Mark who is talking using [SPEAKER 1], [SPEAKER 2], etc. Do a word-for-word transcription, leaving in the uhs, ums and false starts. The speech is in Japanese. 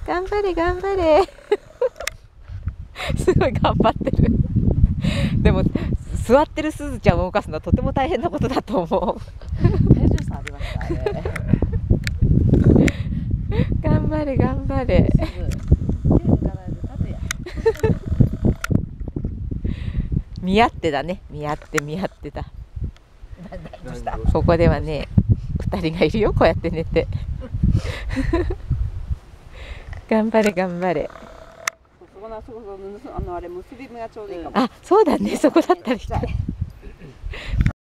[SPEAKER 1] 頑張れ頑張れすごい頑張ってるでも座ってるすずちゃんを動かすのはとても大変なことだと思う
[SPEAKER 2] 体重差ありますからね
[SPEAKER 1] 頑張れ頑張れ見合ってだね見合って見合ってだここではねふたりがいるよこうやって寝て頑張れ頑張れ
[SPEAKER 2] そこのそこのあのあれ結び目がちょうどいいかも。
[SPEAKER 1] あそうだねそこだったりして